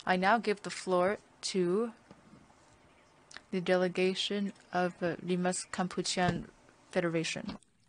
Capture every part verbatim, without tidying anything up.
I now give the floor to the delegation of uh, Lima's Kampuchean Federation.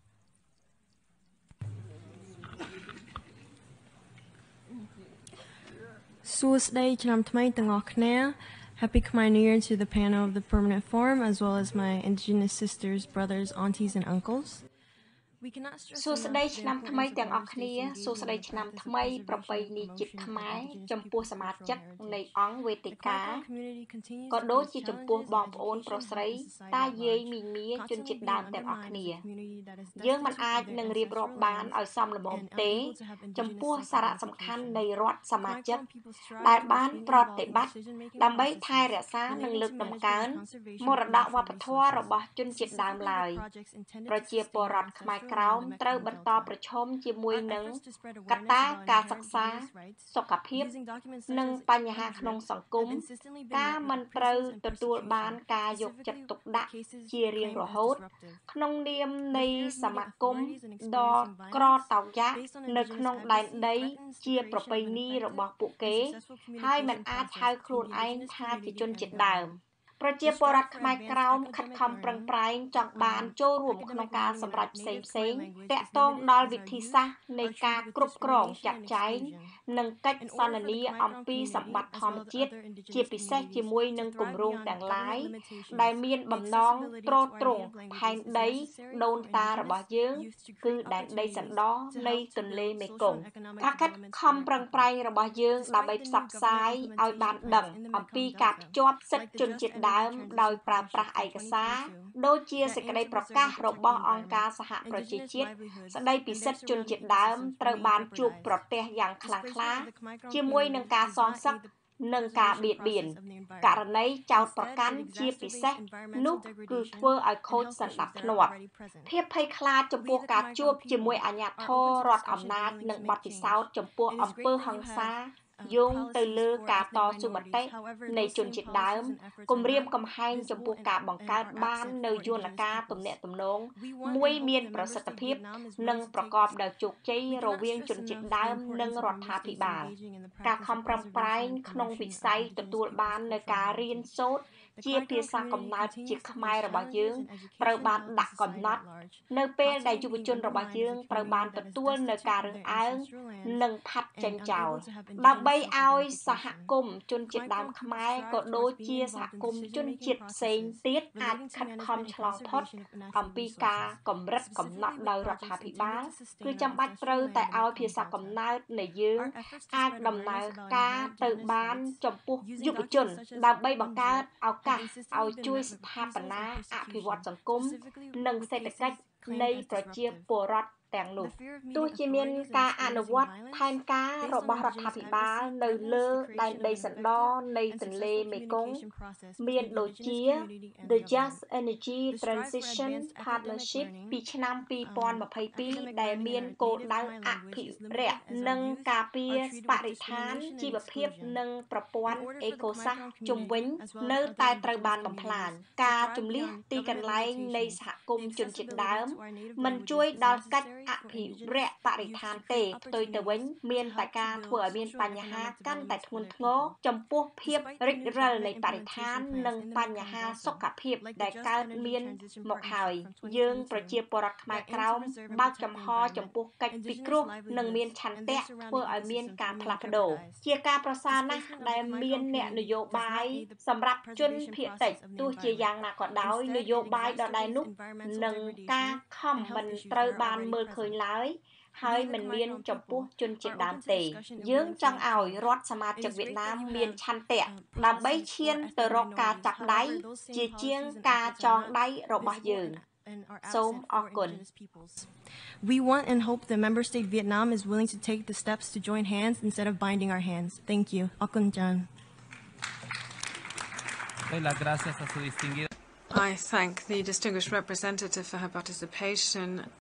Suasday Chanam Tmai Tangoknea. Happy Khmer New Year to the panel of the Permanent Forum, as well as my indigenous sisters, brothers, aunties, and uncles. សួស្តីឆ្នាំថ្មីទាំងអស់គ្នាសួស្តីឆ្នាំថ្មីប្រពៃណីជាតិខ្មែរចំពោះសមាជិកនៃអង្គវេទិកាក៏ដូចជាចំពោះបងប្អូនប្រុសស្រីតាយាយមីងមាជនជាតិដើមទាំងអស់គ្នាយើងមិនអាចនឹងរៀបរាប់បានឲ្យសមល្មមទេចំពោះសារៈសំខាន់នៃរដ្ឋសមាជិកដែលបានប្រតិបត្តិដើម្បីថែរក្សានិងលើកតម្កើងមរតកវប្បធម៌របស់ជនជាតិដើមឡើយប្រជាពលរដ្ឋខ្មែរក្រោមត្រូវបន្តប្រឈមជាមួយនឹងកត្តាការសិក្សាសុខភាពនិងបញ្ហាក្នុងសង្គមការមិនត្រូវទទួលបានការយកចិត្តទុកដាក់ជារៀងរហូតក្នុងនាមនៃសមាគមដ៏ក្រតោកយ៉ានៅក្នុងដែនដីជាប្រពៃណីរបស់ពួកគេហើយមិនអាចហៅខ្លួនឯងថាជាជនជាតិដើមប្រជាពលរដ្ឋខ្មែរក្រោមខិតខំប្រឹងប្រែងចង់បានចូលរួមក្នុងការសម្រេចផ្សេងផ្សេងតាក់ទងដល់វិធីសាស្ត្រនៃការគ្រប់គ្រងចាត់ចែងនិងកិច្ចសន្ទនាអំពីសម្បត្តិធម្មជាតិជាពិសេសជាមួយនឹងគម្រោងទាំងឡាយដែលមានបំណងទ្រទ្រង់ផែនដីដូនតារបស់យើងគឺដែនដីសណ្ដោនៃទន្លេមេគង្គការខិតខំប្រឹងប្រែងរបស់យើងដើម្បីផ្សព្វផ្សាយឲ្យបានដឹងអំពីការភ្ជាប់សិទ្ធិជនជាតិដើមដោយប្រើប្រាស់ឯកសារដូចជាសេចក្តីប្រកាសរបស់អង្គការសហប្រជាជាតិស្តីពីសិទ្ធិជនជាតិដើមត្រូវបានជួបប្រទះយ៉ាងខ្លាំងក្លាជាមួយនឹងការសងសឹកនិងការបៀតបៀនករណីចោទប្រកាន់ជាពិសេសនោះគឺធ្វើឲ្យខូចសន្តិភាពភាពភ័យខ្លាចចំពោះការជួបជាមួយអាជ្ញាធររដ្ឋអំណាចនិងបទពិសោធន៍ចំពោះអំពើហិង្សាយោងទៅលើការតស៊ូមតិនៃជនជាតិដើមគម្រាមកំហែងចំពោះការបង្កើតបាននៅយន្តការទំនាក់ទំនងមួយមានប្រសិទ្ធភាពនិងប្រកបដោយជោគជ័យរវាងជនជាតិដើមនិងរដ្ឋាភិបាលការខំប្រឹងប្រែងក្នុងវិស័យទទួលបាននៅការរៀនសូត្រជាភាសាកំណើតជាខ្មែររបស់យើងត្រូវបានដាក់កំណត់នៅពេលដែលយុវជនរបស់យើងត្រូវបានទទួលនៅការរើសអើងនិងផាត់ចេញចោលដើម្បីឲ្យសហគមន៍ជនជាតិដើមខ្មែរក៏ដូចជាសហគមន៍ជនជាតិផ្សេងទៀតអាចខិតខំឆ្លងផុតអំពីការកម្រិតកំណត់ដោយរដ្ឋាភិបាលគឺចាំបាច់ត្រូវតែឲ្យភាសាកំណើតនៃយើងអាចដំណើរការទៅបានចំពោះយុវជនដើម្បីបង្កើតឱកាសឲ្យជួយស្ថាបនាអភិវឌ្ឍសង្គមនិងសេដ្ឋកិច្ចនៃប្រជាពលរដ្ឋទាំងនោះទោះជាមានការអនុវត្តផែនការរបស់រដ្ឋាភិបាលនៅលើដែនដីសណ្ដោនៃទន្លេមេគង្គមានដូចជា The Just Energy Transition Partnership ពីឆ្នាំពីរពាន់ម្ភៃពីរដែលមានគោលដៅអភិរក្សនិងការពារបរិស្ថានជីវភាពនិងប្រព័ន្ធអេកូសាស្ត្រជុំវិញនៅតែត្រូវបានបំផ្លាញការជម្លៀសទីកន្លែងនៃសហគមន៍ជនជាតិដើមមិនជួយដល់កិច្ចអភិរក្សបរិស្ថានទេផ្ទុយទៅវិញមានតែការធ្វើឲ្យមានបញ្ហាកាន់តែធ្ងន់ធ្ងរចំពោះភាពរិចរិលនៃបរិស្ថាននិងបញ្ហាសុខភាពដែលកើតមានមកហើយយើងប្រជាពលរដ្ឋខ្មែរក្រោមបើកចំហចំពោះកិច្ចពិគ្រោះនិងមានឆន្ទៈធ្វើឲ្យមានការផ្លាស់ប្ដូរជាការប្រសើរណាស់ដែលមានអ្នកនយោបាយសម្រាប់ជនភាគតិចទោះជាយ៉ាងណាក៏ដោយនយោបាយដដែលនោះនិងការខំមិនត្រូវបានមើលឃើញឡើយហើយមិនមានចំពោះជនជាតិដើមទេយើងចង់ឲ្យរដ្ឋសមាជិកវៀតណាមមានឆន្ទៈដើម្បីឈានទៅរកការចាប់ដៃជាជាងការចងដៃរបស់យើងសូមអរគុណ We want and hope the member state Vietnam is willing to take the steps to join hands instead of binding our hands. Thank you. Akun Jan. I thank the distinguished representative for her participation.